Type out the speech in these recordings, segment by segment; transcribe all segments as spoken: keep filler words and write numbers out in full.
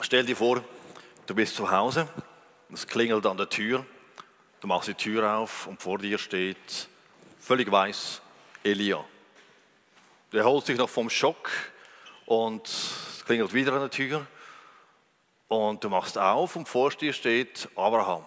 Stell dir vor, du bist zu Hause, es klingelt an der Tür, du machst die Tür auf und vor dir steht, völlig weiß, Elia. Der holt sich noch vom Schock und es klingelt wieder an der Tür und du machst auf und vor dir steht Abraham.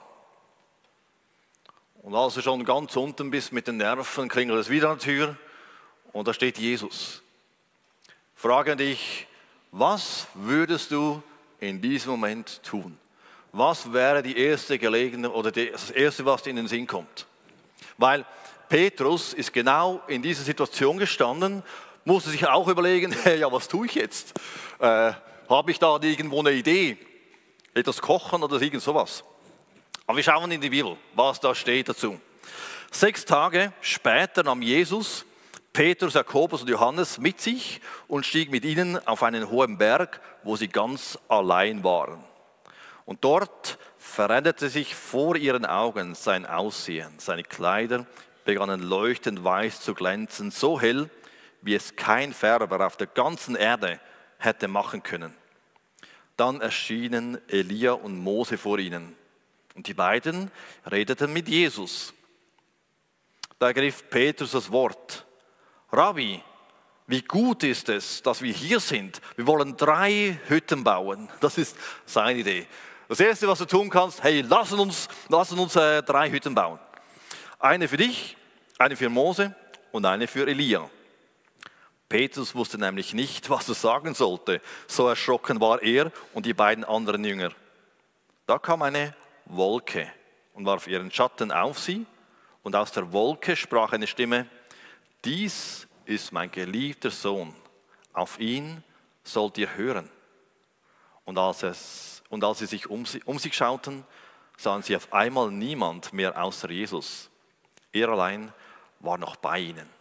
Und als du schon ganz unten bist mit den Nerven, klingelt es wieder an der Tür und da steht Jesus. Frage dich, was würdest du in diesem Moment tun? Was wäre die erste Gelegenheit oder das Erste, was dir in den Sinn kommt? Weil Petrus ist genau in dieser Situation gestanden, musste sich auch überlegen, hey, ja, was tue ich jetzt? Äh, Habe ich da irgendwo eine Idee? Etwas kochen oder irgend sowas? Aber wir schauen in die Bibel, was da steht dazu. Sechs Tage später nahm Jesus Petrus, Jakobus und Johannes mit sich und stieg mit ihnen auf einen hohen Berg, wo sie ganz allein waren. Und dort veränderte sich vor ihren Augen sein Aussehen. Seine Kleider begannen leuchtend weiß zu glänzen, so hell, wie es kein Färber auf der ganzen Erde hätte machen können. Dann erschienen Elia und Mose vor ihnen. Und die beiden redeten mit Jesus. Da ergriff Petrus das Wort. Rabbi, wie gut ist es, dass wir hier sind. Wir wollen drei Hütten bauen. Das ist seine Idee. Das Erste, was du tun kannst, hey, lass uns, lass uns äh, drei Hütten bauen. Eine für dich, eine für Mose und eine für Elia. Petrus wusste nämlich nicht, was er sagen sollte. So erschrocken war er und die beiden anderen Jünger. Da kam eine Wolke und warf ihren Schatten auf sie. Und aus der Wolke sprach eine Stimme, dies ist mein geliebter Sohn, auf ihn sollt ihr hören. Und als, es, und als sie sich um, um sich schauten, sahen sie auf einmal niemand mehr außer Jesus. Er allein war noch bei ihnen.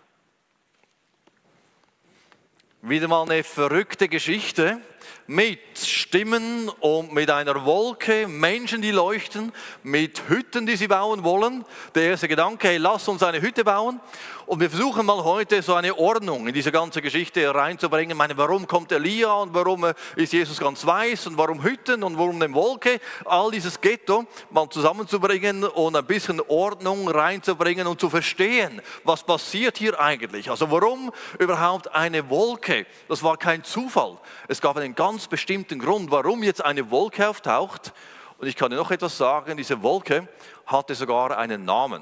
Wieder mal eine verrückte Geschichte mit Stimmen und mit einer Wolke, Menschen, die leuchten, mit Hütten, die sie bauen wollen. Der erste Gedanke, hey, lass uns eine Hütte bauen. Und wir versuchen mal heute so eine Ordnung in diese ganze Geschichte reinzubringen. Ich meine, warum kommt Elia und warum ist Jesus ganz weiß und warum Hütten und warum eine Wolke? All dieses Ghetto mal zusammenzubringen und ein bisschen Ordnung reinzubringen und zu verstehen, was passiert hier eigentlich. Also warum überhaupt eine Wolke? Das war kein Zufall. Es gab einen ganz bestimmten Grund, warum jetzt eine Wolke auftaucht. Und ich kann dir noch etwas sagen, diese Wolke hatte sogar einen Namen.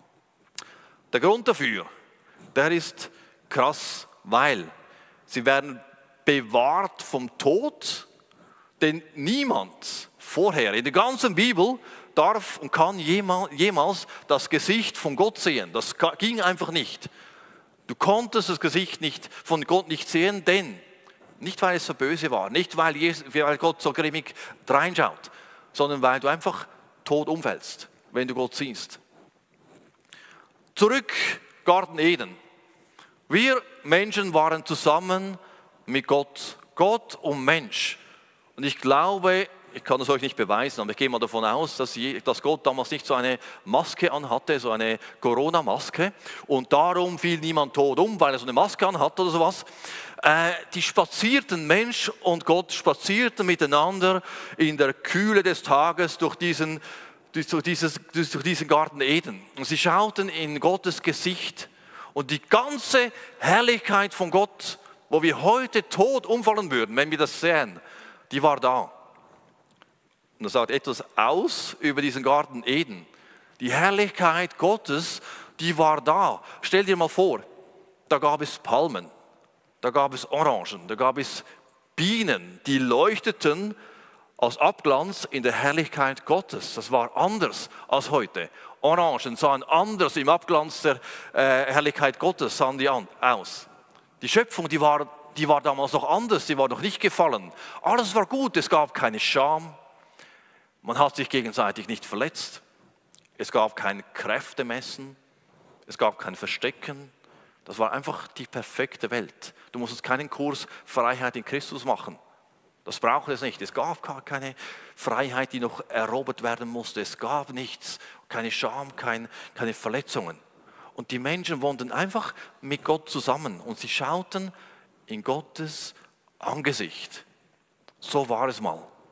Der Grund dafür, der ist krass, weil sie werden bewahrt vom Tod, denn niemand vorher in der ganzen Bibel darf und kann jemals das Gesicht von Gott sehen. Das ging einfach nicht. Du konntest das Gesicht nicht von Gott nicht sehen, denn nicht weil es so böse war, nicht weil, Jesus, weil Gott so grimmig reinschaut, sondern weil du einfach tot umfällst, wenn du Gott siehst. Zurück, Garten Eden. Wir Menschen waren zusammen mit Gott, Gott und Mensch. Und ich glaube, ich kann es euch nicht beweisen, aber ich gehe mal davon aus, dass, dass Gott damals nicht so eine Maske anhatte, so eine Corona-Maske. Und darum fiel niemand tot um, weil er so eine Maske anhatte oder sowas. Äh, die spazierten, Mensch und Gott spazierten miteinander in der Kühle des Tages durch diesen, durch, dieses, durch diesen Garten Eden. Und sie schauten in Gottes Gesicht. Und die ganze Herrlichkeit von Gott, wo wir heute tot umfallen würden, wenn wir das sehen, die war da. Und das sagt etwas aus über diesen Garten Eden. Die Herrlichkeit Gottes, die war da. Stell dir mal vor, da gab es Palmen, da gab es Orangen, da gab es Bienen, die leuchteten als Abglanz in der Herrlichkeit Gottes. Das war anders als heute. Orangen sahen anders im Abglanz der äh, Herrlichkeit Gottes sahen die an, aus. Die Schöpfung, die war, die war damals noch anders, die war noch nicht gefallen. Alles war gut, es gab keine Scham. Man hat sich gegenseitig nicht verletzt. Es gab kein Kräftemessen. Es gab kein Verstecken. Das war einfach die perfekte Welt. Du musstest keinen Kurs Freiheit in Christus machen. Das brauchte es nicht. Es gab gar keine Freiheit, die noch erobert werden musste. Es gab nichts, keine Scham, kein, keine Verletzungen. Und die Menschen wohnten einfach mit Gott zusammen und sie schauten in Gottes Angesicht. So war es mal.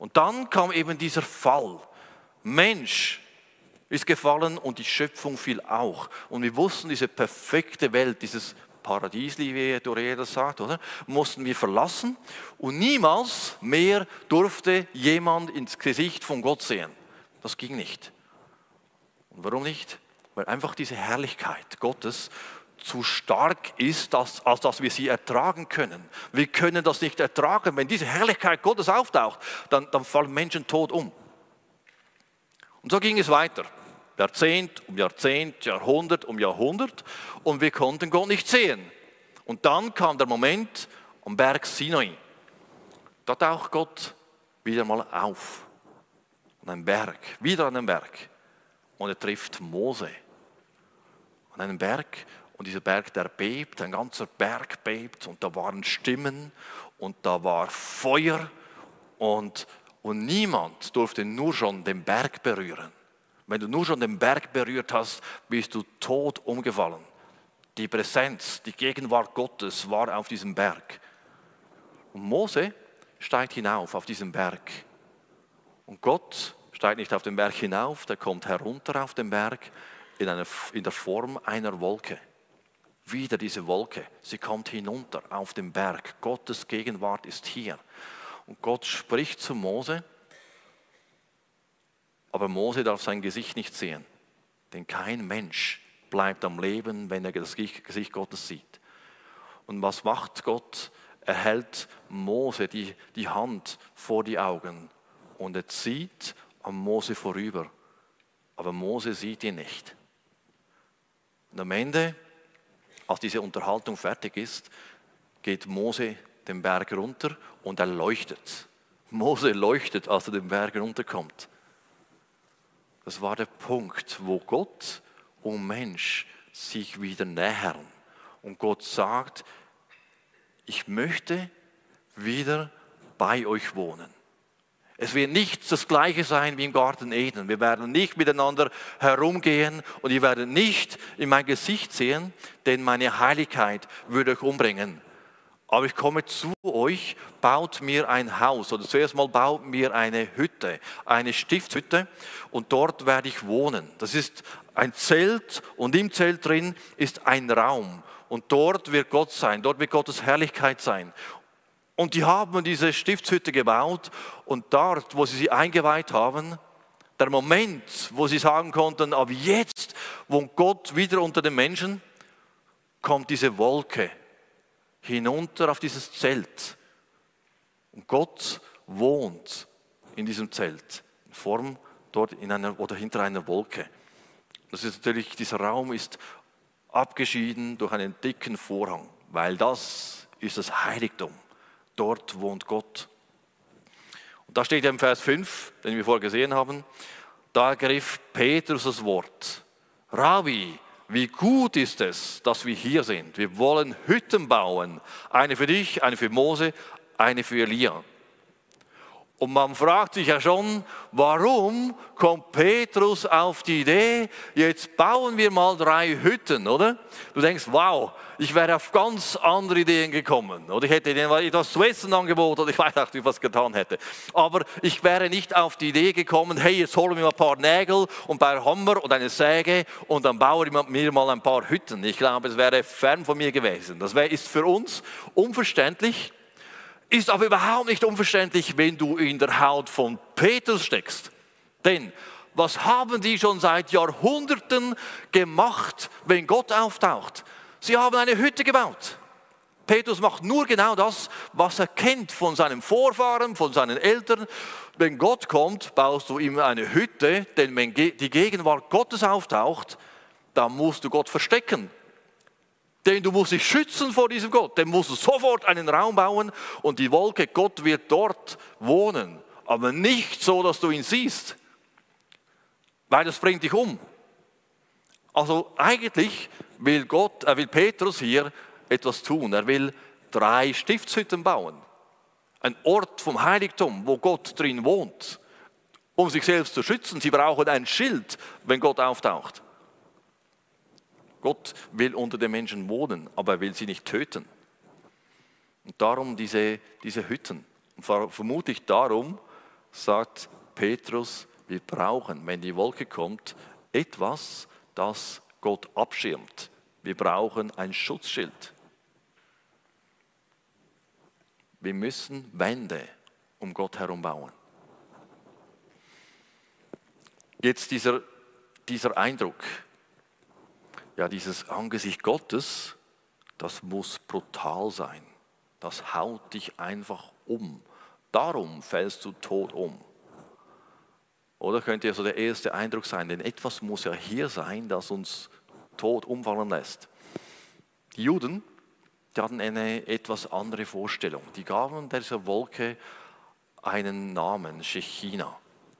Und dann kam eben dieser Fall. Mensch ist gefallen und die Schöpfung fiel auch. Und wir wussten, diese perfekte Welt, dieses Paradiesli, wie Doré das sagt, oder? Mussten wir verlassen und niemals mehr durfte jemand ins Gesicht von Gott sehen. Das ging nicht. Und warum nicht? Weil einfach diese Herrlichkeit Gottes zu stark ist, als, als dass wir sie ertragen können. Wir können das nicht ertragen. Wenn diese Herrlichkeit Gottes auftaucht, dann, dann fallen Menschen tot um. Und so ging es weiter. Jahrzehnt um Jahrzehnt, Jahrhundert um Jahrhundert. Und wir konnten Gott nicht sehen. Und dann kam der Moment am Berg Sinai. Da taucht Gott wieder mal auf. An einem Berg, wieder an einem Berg. Und er trifft Mose. An einem Berg. Und dieser Berg, der bebt, ein ganzer Berg bebt. Und da waren Stimmen. Und da war Feuer. Und, und niemand durfte nur schon den Berg berühren. Wenn du nur schon den Berg berührt hast, bist du tot umgefallen. Die Präsenz, die Gegenwart Gottes war auf diesem Berg. Und Mose steigt hinauf auf diesen Berg. Und Gott steigt nicht auf den Berg hinauf, der kommt herunter auf den Berg in, einer, in der Form einer Wolke. Wieder diese Wolke, sie kommt hinunter auf den Berg. Gottes Gegenwart ist hier. Und Gott spricht zu Mose, aber Mose darf sein Gesicht nicht sehen, denn kein Mensch bleibt am Leben, wenn er das Gesicht Gottes sieht. Und was macht Gott? Er hält Mose die, die Hand vor die Augen und er zieht an Mose vorüber, aber Mose sieht ihn nicht. Und am Ende, als diese Unterhaltung fertig ist, geht Mose den Berg runter und er leuchtet. Mose leuchtet, als er den Berg runterkommt. Das war der Punkt, wo Gott und Mensch sich wieder nähern. Und Gott sagt, ich möchte wieder bei euch wohnen. Es wird nicht das Gleiche sein wie im Garten Eden. Wir werden nicht miteinander herumgehen und ihr werdet nicht in mein Gesicht sehen, denn meine Heiligkeit würde euch umbringen. Aber ich komme zu euch, baut mir ein Haus. Oder zuerst mal baut mir eine Hütte, eine Stiftshütte und dort werde ich wohnen. Das ist ein Zelt und im Zelt drin ist ein Raum. Und dort wird Gott sein, dort wird Gottes Herrlichkeit sein. Und die haben diese Stiftshütte gebaut und dort, wo sie sie eingeweiht haben, der Moment, wo sie sagen konnten, ab jetzt wohnt Gott wieder unter den Menschen, kommt diese Wolke hinunter auf dieses Zelt. Und Gott wohnt in diesem Zelt, in Form dort in einer oder hinter einer Wolke. Das ist natürlich, dieser Raum ist abgeschieden durch einen dicken Vorhang, weil das ist das Heiligtum. Dort wohnt Gott. Und da steht ja im Vers fünf, den wir vorher gesehen haben, da ergriff Petrus das Wort. Rabbi, wie gut ist es, dass wir hier sind. Wir wollen Hütten bauen. Eine für dich, eine für Mose, eine für Elia. Und man fragt sich ja schon, warum kommt Petrus auf die Idee, jetzt bauen wir mal drei Hütten, oder? Du denkst, wow, ich wäre auf ganz andere Ideen gekommen. Oder ich hätte ihnen etwas zu essen angeboten oder ich weiß nicht, wie ich was getan hätte. Aber ich wäre nicht auf die Idee gekommen, hey, jetzt holen wir mal ein paar Nägel und ein paar Hammer und eine Säge und dann bauen wir mal ein paar Hütten. Ich glaube, es wäre fern von mir gewesen. Das ist für uns unverständlich. Ist aber überhaupt nicht unverständlich, wenn du in der Haut von Petrus steckst. Denn was haben die schon seit Jahrhunderten gemacht, wenn Gott auftaucht? Sie haben eine Hütte gebaut. Petrus macht nur genau das, was er kennt von seinen Vorfahren, von seinen Eltern. Wenn Gott kommt, baust du ihm eine Hütte, denn wenn die Gegenwart Gottes auftaucht, dann musst du Gott verstecken. Denn du musst dich schützen vor diesem Gott. Dann musst du sofort einen Raum bauen und die Wolke, Gott wird dort wohnen. Aber nicht so, dass du ihn siehst. Weil das bringt dich um. Also eigentlich will Gott, er will Petrus hier etwas tun. Er will drei Stiftshütten bauen. Ein Ort vom Heiligtum, wo Gott drin wohnt. Um sich selbst zu schützen. Sie brauchen ein Schild, wenn Gott auftaucht. Gott will unter den Menschen wohnen, aber er will sie nicht töten. Und darum diese, diese Hütten. Und vermutlich darum, sagt Petrus, wir brauchen, wenn die Wolke kommt, etwas, das Gott abschirmt. Wir brauchen ein Schutzschild. Wir müssen Wände um Gott herum bauen. Jetzt dieser, dieser Eindruck, ja, dieses Angesicht Gottes, das muss brutal sein. Das haut dich einfach um. Darum fällst du tot um. Oder könnte ja so der erste Eindruck sein, denn etwas muss ja hier sein, das uns tot umfallen lässt. Die Juden, die hatten eine etwas andere Vorstellung. Die gaben dieser Wolke einen Namen, Shechina.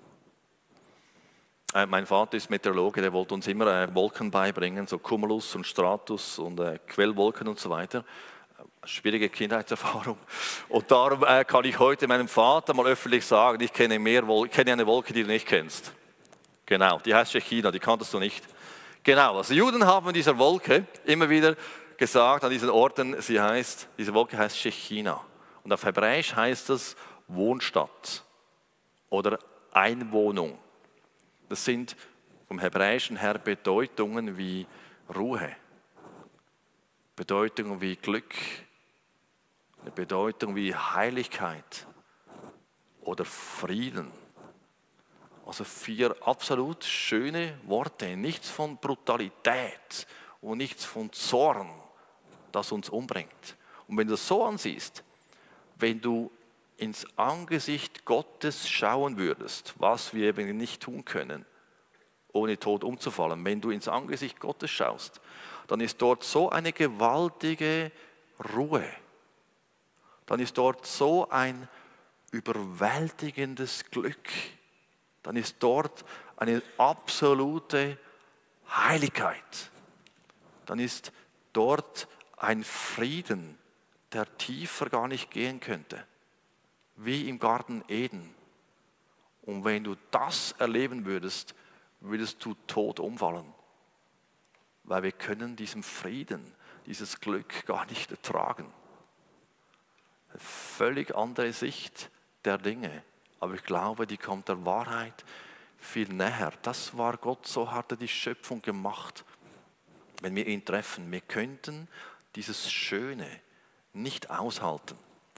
Äh, mein Vater ist Meteorologe, der wollte uns immer äh, Wolken beibringen, so Cumulus und Stratus und äh, Quellwolken und so weiter. Schwierige Kindheitserfahrung. Und darum äh, kann ich heute meinem Vater mal öffentlich sagen, ich kenne, mehr Wol- kenne eine Wolke, die du nicht kennst. Genau, die heißt Shechina, die kanntest du nicht. Genau, also Juden haben dieser Wolke immer wieder gesagt, an diesen Orten, sie heißt, diese Wolke heißt Shechina. Und auf Hebräisch heißt es Wohnstatt oder Einwohnung. Das sind vom Hebräischen her Bedeutungen wie Ruhe, Bedeutungen wie Glück, eine Bedeutung wie Heiligkeit oder Frieden. Also vier absolut schöne Worte, nichts von Brutalität und nichts von Zorn, das uns umbringt. Und wenn du das so ansiehst, wenn du ins Angesicht Gottes schauen würdest, was wir eben nicht tun können, ohne tot umzufallen, wenn du ins Angesicht Gottes schaust, dann ist dort so eine gewaltige Ruhe. Dann ist dort so ein überwältigendes Glück. Dann ist dort eine absolute Heiligkeit. Dann ist dort ein Frieden, der tiefer gar nicht gehen könnte. Wie im Garten Eden. Und wenn du das erleben würdest, würdest du tot umfallen. Weil wir können diesen Frieden, dieses Glück gar nicht ertragen. Eine völlig andere Sicht der Dinge. Aber ich glaube, die kommt der Wahrheit viel näher. Das war Gott, so hat er die Schöpfung gemacht. Wenn wir ihn treffen, wir könnten dieses Schöne nicht aushalten.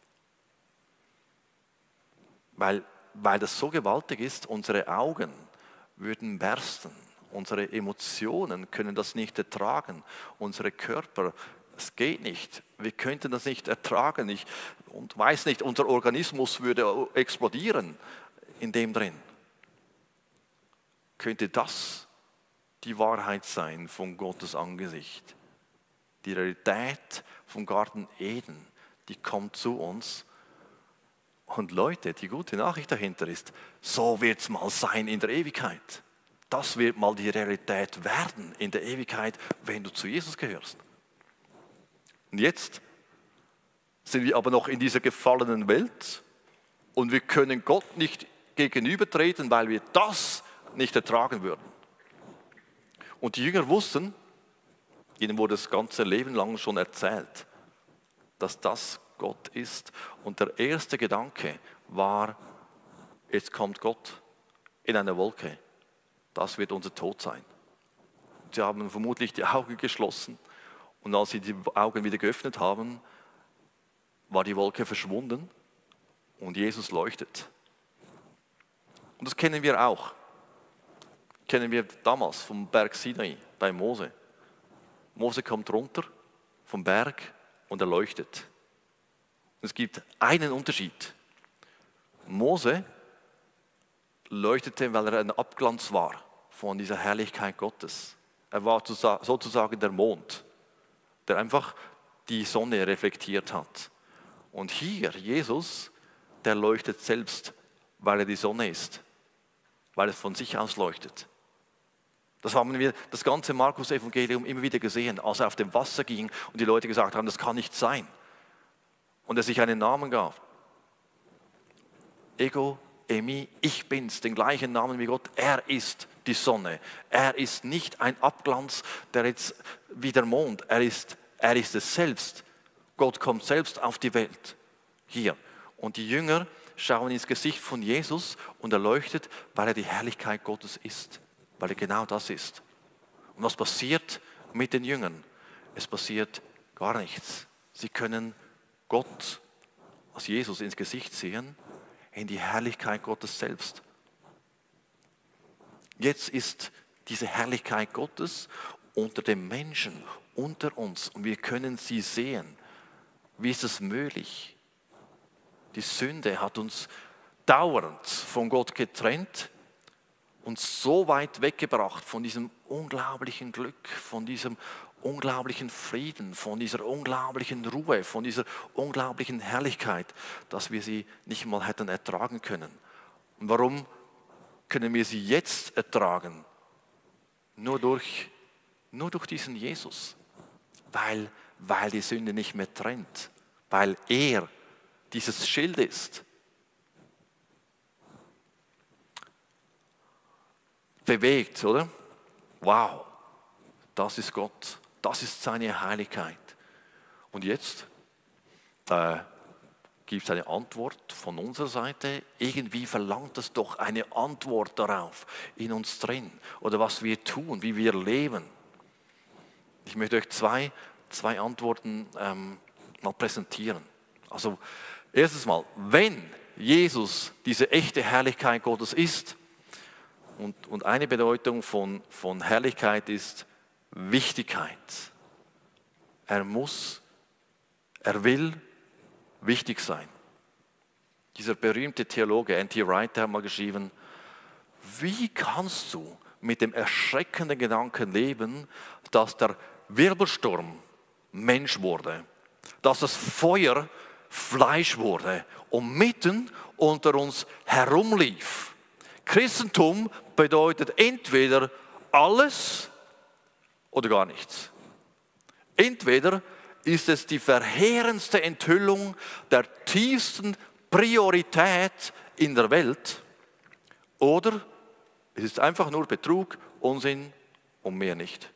Weil, weil das so gewaltig ist, unsere Augen würden bersten. Unsere Emotionen können das nicht ertragen. Unsere Körper, es geht nicht. Wir könnten das nicht ertragen. Ich und weiß nicht, unser Organismus würde explodieren in dem drin. Könnte das die Wahrheit sein von Gottes Angesicht? Die Realität vom Garten Eden, die kommt zu uns. Und Leute, die gute Nachricht dahinter ist, so wird es mal sein in der Ewigkeit. Das wird mal die Realität werden in der Ewigkeit, wenn du zu Jesus gehörst. Und jetzt sind wir aber noch in dieser gefallenen Welt und wir können Gott nicht gegenübertreten, weil wir das nicht ertragen würden. Und die Jünger wussten, ihnen wurde das ganze Leben lang schon erzählt, dass das Gott ist. Und der erste Gedanke war, jetzt kommt Gott in einer Wolke. Das wird unser Tod sein. Sie haben vermutlich die Augen geschlossen und als sie die Augen wieder geöffnet haben, war die Wolke verschwunden und Jesus leuchtet. Und das kennen wir auch. Kennen wir damals vom Berg Sinai bei Mose. Mose kommt runter vom Berg und er leuchtet. Und es gibt einen Unterschied. Mose leuchtete, weil er ein Abglanz war von dieser Herrlichkeit Gottes. Er war sozusagen der Mond, der einfach die Sonne reflektiert hat. Und hier, Jesus, der leuchtet selbst, weil er die Sonne ist, weil er von sich aus leuchtet. Das haben wir das ganze Markus-Evangelium immer wieder gesehen, als er auf dem Wasser ging und die Leute gesagt haben, das kann nicht sein. Und er sich einen Namen gab. Ego, Emi, ich bin's, den gleichen Namen wie Gott. Er ist die Sonne. Er ist nicht ein Abglanz, der jetzt wie der Mond. Er ist, er ist es selbst. Gott kommt selbst auf die Welt. Hier. Und die Jünger, schauen ins Gesicht von Jesus und er leuchtet, weil er die Herrlichkeit Gottes ist, weil er genau das ist. Und was passiert mit den Jüngern? Es passiert gar nichts. Sie können Gott, als Jesus, ins Gesicht sehen, in die Herrlichkeit Gottes selbst. Jetzt ist diese Herrlichkeit Gottes unter den Menschen, unter uns und wir können sie sehen. Wie ist es möglich? Die Sünde hat uns dauernd von Gott getrennt und so weit weggebracht von diesem unglaublichen Glück, von diesem unglaublichen Frieden, von dieser unglaublichen Ruhe, von dieser unglaublichen Herrlichkeit, dass wir sie nicht mal hätten ertragen können. Und warum können wir sie jetzt ertragen? Nur durch, nur durch diesen Jesus, weil, weil die Sünde nicht mehr trennt, weil er dieses Schild ist. Bewegt, oder? Wow, das ist Gott, das ist seine Heiligkeit. Und jetzt äh, gibt es eine Antwort von unserer Seite. Irgendwie verlangt es doch eine Antwort darauf in uns drin. Oder was wir tun, wie wir leben. Ich möchte euch zwei, zwei Antworten ähm, mal präsentieren. Also erstens mal, wenn Jesus diese echte Herrlichkeit Gottes ist, und, und eine Bedeutung von, von Herrlichkeit ist Wichtigkeit. Er muss, er will wichtig sein. Dieser berühmte Theologe N T Wright hat mal geschrieben, wie kannst du mit dem erschreckenden Gedanken leben, dass der Wirbelsturm Mensch wurde, dass das Feuer Fleisch wurde und mitten unter uns herumlief. Christentum bedeutet entweder alles oder gar nichts. Entweder ist es die verheerendste Enthüllung der tiefsten Priorität in der Welt oder es ist einfach nur Betrug, Unsinn und mehr nicht.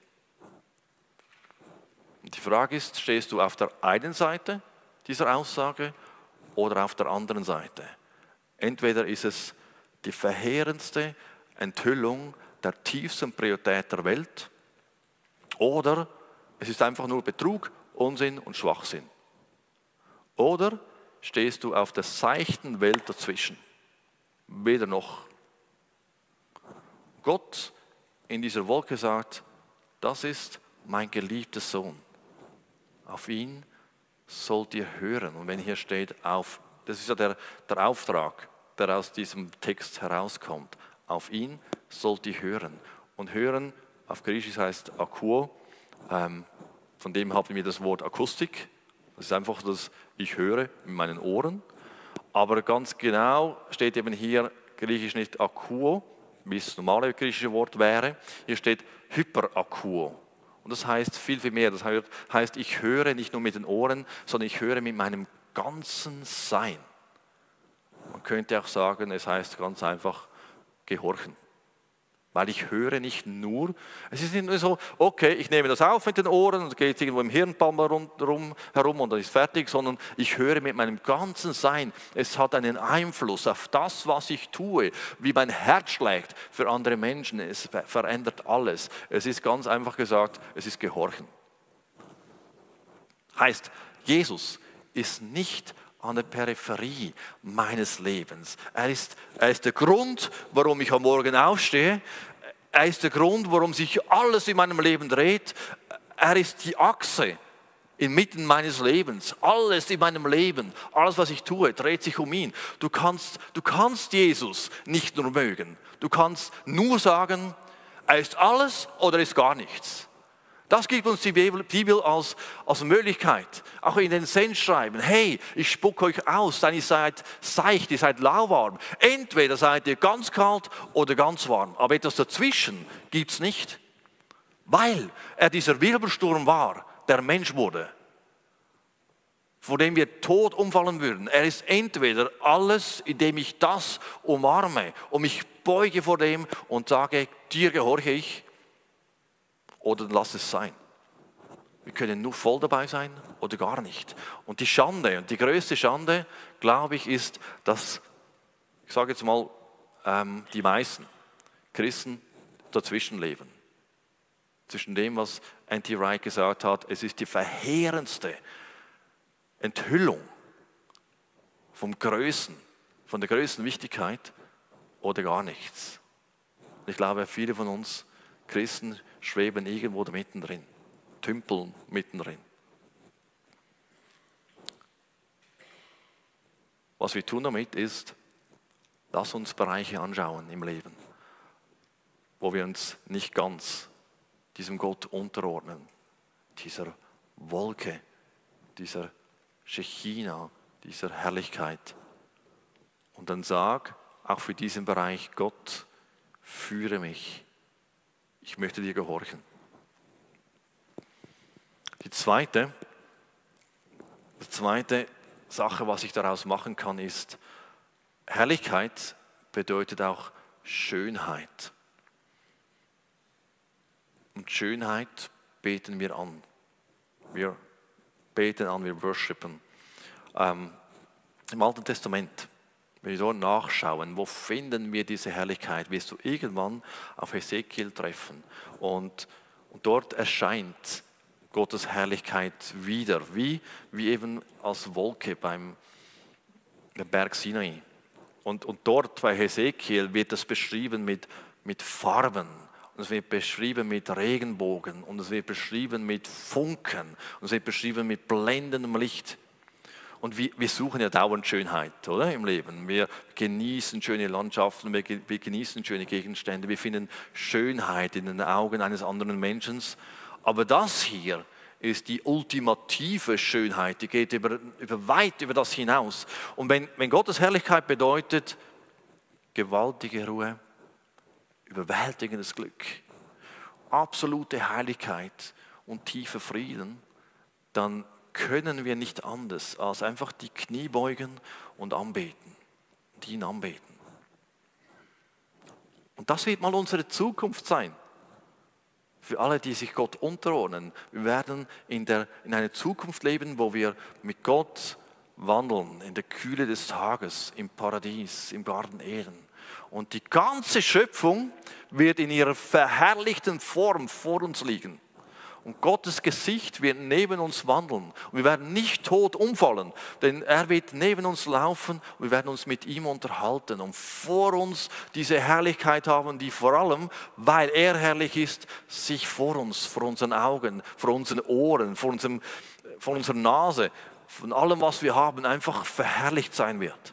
Und die Frage ist, stehst du auf der einen Seite dieser Aussage oder auf der anderen Seite? Entweder ist es die verheerendste Enthüllung der tiefsten Priorität der Welt oder es ist einfach nur Betrug, Unsinn und Schwachsinn. Oder stehst du auf der seichten Welt dazwischen? Weder noch. Gott in dieser Wolke sagt, das ist mein geliebter Sohn. Auf ihn sollt ihr hören. Und wenn hier steht, auf, das ist ja der, der Auftrag, der aus diesem Text herauskommt. Auf ihn sollt ihr hören. Und hören auf Griechisch heißt akuo. Ähm, von dem haben wir das Wort Akustik. Das ist einfach das, ich höre mit meinen Ohren. Aber ganz genau steht eben hier Griechisch nicht akuo, wie es das normale griechische Wort wäre. Hier steht hyperakuo. Und das heißt viel, viel mehr. Das heißt, ich höre nicht nur mit den Ohren, sondern ich höre mit meinem ganzen Sein. Man könnte auch sagen, es heißt ganz einfach gehorchen. Weil ich höre nicht nur, es ist nicht nur so, okay, ich nehme das auf mit den Ohren und geht irgendwo im Hirnbaum herum, herum und dann ist fertig, sondern ich höre mit meinem ganzen Sein. Es hat einen Einfluss auf das, was ich tue, wie mein Herz schlägt für andere Menschen. Es verändert alles. Es ist ganz einfach gesagt, es ist Gehorchen. Heißt, Jesus ist nicht an der Peripherie meines Lebens. Er ist, er ist der Grund, warum ich am Morgen aufstehe. Er ist der Grund, warum sich alles in meinem Leben dreht. Er ist die Achse inmitten meines Lebens. Alles in meinem Leben, alles, was ich tue, dreht sich um ihn. Du kannst, du kannst Jesus nicht nur mögen. Du kannst nur sagen, er ist alles oder er ist gar nichts. Das gibt uns die Bibel als, als Möglichkeit, auch in den Sendschreiben. Hey, ich spucke euch aus, denn ihr seid seicht, ihr seid lauwarm. Entweder seid ihr ganz kalt oder ganz warm, aber etwas dazwischen gibt es nicht. Weil er dieser Wirbelsturm war, der Mensch wurde, vor dem wir tot umfallen würden. Er ist entweder alles, indem ich das umarme und mich beuge vor dem und sage, dir gehorche ich, oder lass es sein. Wir können nur voll dabei sein oder gar nicht. Und die Schande, und die größte Schande, glaube ich, ist, dass ich sage jetzt mal, ähm, die meisten Christen dazwischen leben. Zwischen dem, was N T Wright gesagt hat, es ist die verheerendste Enthüllung vom Größen, von der größten Wichtigkeit oder gar nichts. Ich glaube, viele von uns Christen schweben irgendwo da mittendrin, tümpeln mittendrin. Was wir tun damit ist, lass uns Bereiche anschauen im Leben, wo wir uns nicht ganz diesem Gott unterordnen, dieser Wolke, dieser Schechina, dieser Herrlichkeit. Und dann sag, auch für diesen Bereich, Gott, führe mich. Ich möchte dir gehorchen. Die zweite, die zweite Sache, was ich daraus machen kann, ist, Herrlichkeit bedeutet auch Schönheit. Und Schönheit beten wir an. Wir beten an, wir worshipen. Ähm, Im Alten Testament, wenn wir dort nachschauen, wo finden wir diese Herrlichkeit, wirst du irgendwann auf Hesekiel treffen. Und, und dort erscheint Gottes Herrlichkeit wieder, wie, wie eben als Wolke beim Berg Sinai. Und, und dort bei Hesekiel wird das beschrieben mit, mit Farben. Und es wird beschrieben mit Regenbogen. Und es wird beschrieben mit Funken. Und es wird beschrieben mit blendendem Licht. Und wir, wir suchen ja dauernd Schönheit, oder, im Leben. Wir genießen schöne Landschaften, wir, wir genießen schöne Gegenstände. Wir finden Schönheit in den Augen eines anderen Menschen. Aber das hier ist die ultimative Schönheit, die geht über, über weit über das hinaus. Und wenn, wenn Gottes Herrlichkeit bedeutet, gewaltige Ruhe, überwältigendes Glück, absolute Heiligkeit und tiefer Frieden, dann können wir nicht anders als einfach die Knie beugen und anbeten und ihn anbeten. Und das wird mal unsere Zukunft sein. Für alle, die sich Gott unterordnen. Wir werden in, der, in einer Zukunft leben, wo wir mit Gott wandeln, in der Kühle des Tages, im Paradies, im Garten Eden. Und die ganze Schöpfung wird in ihrer verherrlichten Form vor uns liegen. Und Gottes Gesicht wird neben uns wandeln. Und wir werden nicht tot umfallen, denn er wird neben uns laufen und wir werden uns mit ihm unterhalten und vor uns diese Herrlichkeit haben, die vor allem, weil er herrlich ist, sich vor uns, vor unseren Augen, vor unseren Ohren, vor, unserem, vor unserer Nase, von allem, was wir haben, einfach verherrlicht sein wird.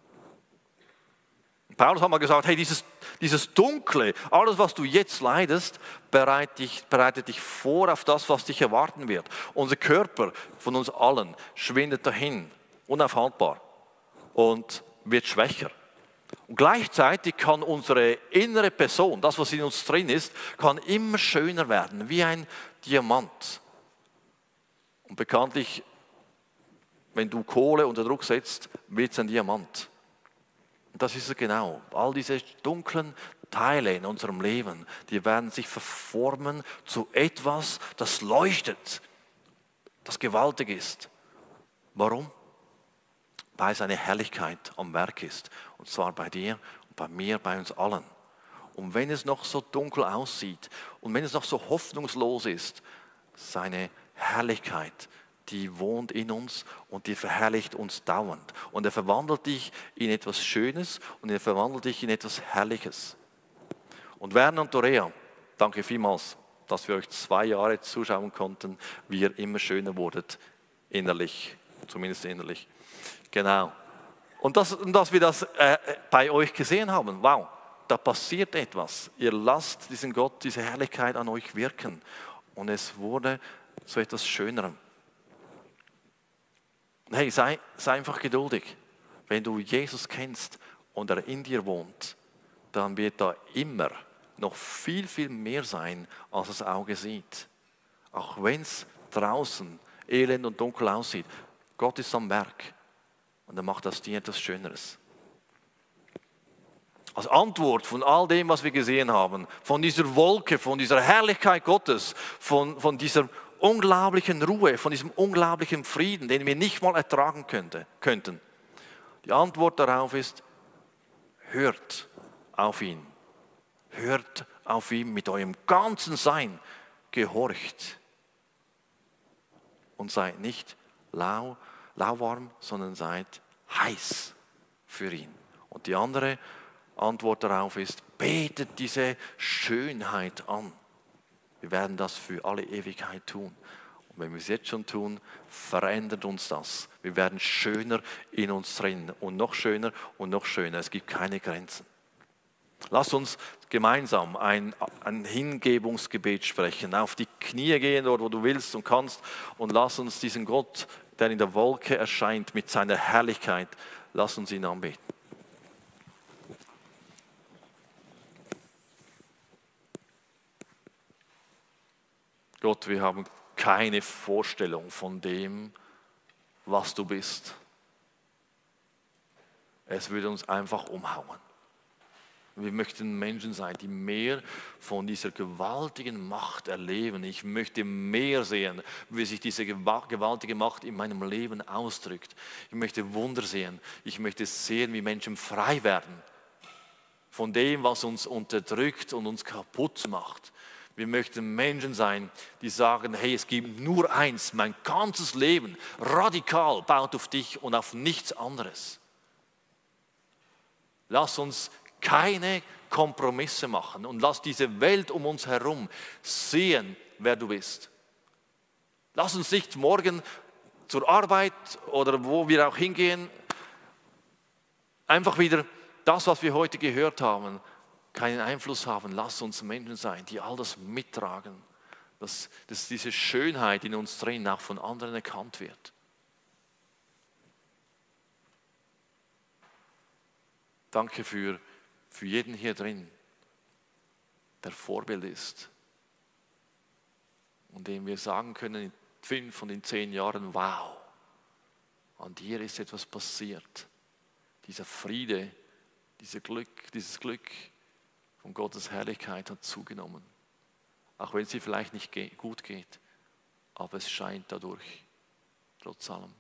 Paulus hat mal gesagt, hey, dieses, dieses Dunkle, alles, was du jetzt leidest, bereitet dich, bereitet dich vor auf das, was dich erwarten wird. Unser Körper von uns allen schwindet dahin, unaufhaltbar und wird schwächer. Und gleichzeitig kann unsere innere Person, das, was in uns drin ist, kann immer schöner werden, wie ein Diamant. Und bekanntlich, wenn du Kohle unter Druck setzt, wird es ein Diamant. Und das ist es genau. All diese dunklen Teile in unserem Leben, die werden sich verformen zu etwas, das leuchtet, das gewaltig ist. Warum? Weil seine Herrlichkeit am Werk ist. Und zwar bei dir und bei mir, bei uns allen. Und wenn es noch so dunkel aussieht und wenn es noch so hoffnungslos ist, seine Herrlichkeit, die wohnt in uns und die verherrlicht uns dauernd. Und er verwandelt dich in etwas Schönes und er verwandelt dich in etwas Herrliches. Und Werner und Dorea, danke vielmals, dass wir euch zwei Jahre zuschauen konnten, wie ihr immer schöner wurdet, innerlich, zumindest innerlich. Genau. Und, das, und dass wir das äh, bei euch gesehen haben, wow, da passiert etwas. Ihr lasst diesen Gott, diese Herrlichkeit an euch wirken. Und es wurde so etwas Schönerem. Hey, sei, sei einfach geduldig. Wenn du Jesus kennst und er in dir wohnt, dann wird da immer noch viel, viel mehr sein, als das Auge sieht. Auch wenn es draußen elend und dunkel aussieht. Gott ist am Werk und er macht aus dir etwas Schöneres. Als Antwort von all dem, was wir gesehen haben, von dieser Wolke, von dieser Herrlichkeit Gottes, von, von dieser unglaublichen Ruhe, von diesem unglaublichen Frieden, den wir nicht mal ertragen könnte, könnten. Die Antwort darauf ist, hört auf ihn. Hört auf ihn mit eurem ganzen Sein. Gehorcht. Und seid nicht lau, lauwarm, sondern seid heiß für ihn. Und die andere Antwort darauf ist, betet diese Schönheit an. Wir werden das für alle Ewigkeit tun. Und wenn wir es jetzt schon tun, verändert uns das. Wir werden schöner in uns drin und noch schöner und noch schöner. Es gibt keine Grenzen. Lass uns gemeinsam ein, ein Hingebungsgebet sprechen. Auf die Knie gehen, dort wo du willst und kannst. Und lass uns diesen Gott, der in der Wolke erscheint mit seiner Herrlichkeit, lass uns ihn anbeten. Gott, wir haben keine Vorstellung von dem, was du bist. Es würde uns einfach umhauen. Wir möchten Menschen sein, die mehr von dieser gewaltigen Macht erleben. Ich möchte mehr sehen, wie sich diese gewaltige Macht in meinem Leben ausdrückt. Ich möchte Wunder sehen. Ich möchte sehen, wie Menschen frei werden von dem, was uns unterdrückt und uns kaputt macht. Wir möchten Menschen sein, die sagen, hey, es gibt nur eins, mein ganzes Leben radikal baut auf dich und auf nichts anderes. Lass uns keine Kompromisse machen und lass diese Welt um uns herum sehen, wer du bist. Lass uns nicht morgen zur Arbeit oder wo wir auch hingehen, einfach wieder das, was wir heute gehört haben, keinen Einfluss haben. Lass uns Menschen sein, die all das mittragen, dass, dass diese Schönheit in uns drin auch von anderen erkannt wird. Danke für Für jeden hier drin, der Vorbild ist und dem wir sagen können in fünf von den zehn Jahren, wow, an dir ist etwas passiert. Dieser Friede, dieser Glück, dieses Glück von Gottes Herrlichkeit hat zugenommen. Auch wenn es dir vielleicht nicht gut geht, aber es scheint dadurch, trotz allem.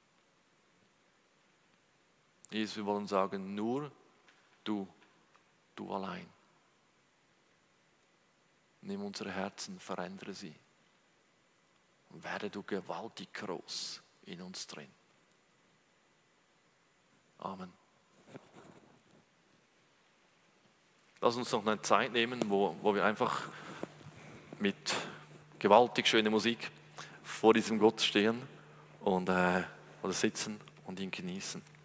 Jesus, wir wollen sagen, nur du. Du allein. Nimm unsere Herzen, verändere sie. Und werde du gewaltig groß in uns drin. Amen. Lass uns noch eine Zeit nehmen, wo, wo wir einfach mit gewaltig schöner Musik vor diesem Gott stehen und äh, oder sitzen und ihn genießen.